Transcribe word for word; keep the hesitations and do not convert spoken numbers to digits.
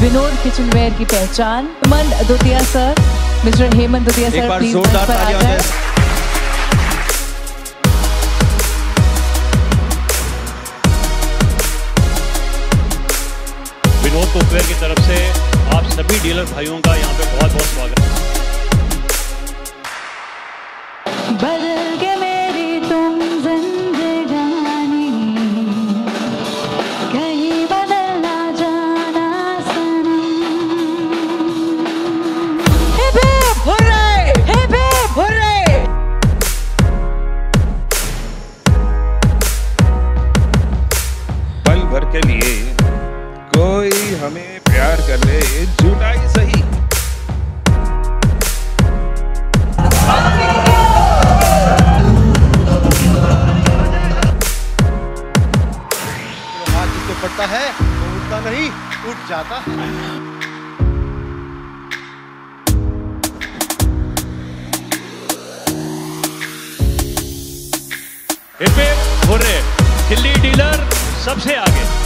Vinod kitchenware की पहचान। Hemant Dutia sir, mister Hemant Dutia sir, please मंच पर आ जाए। विनोद कुकवेयर की तरफ से आप सभी डीलर भाइयों का यहाँ पे बहुत बहुत स्वागत है। बदल के मेरी तुम जिंदगानी, कहीं बदल ना जाना सनम। Hip hip hurray, hip hip hurray. पल भर के लिए कोई हमें प्यार कर ले, झूठा ही सही। हाथ जिसको पड़ता है वो उठता नहीं, उठ जाता है। Hip hip hurray, Delhi dealer सबसे आगे।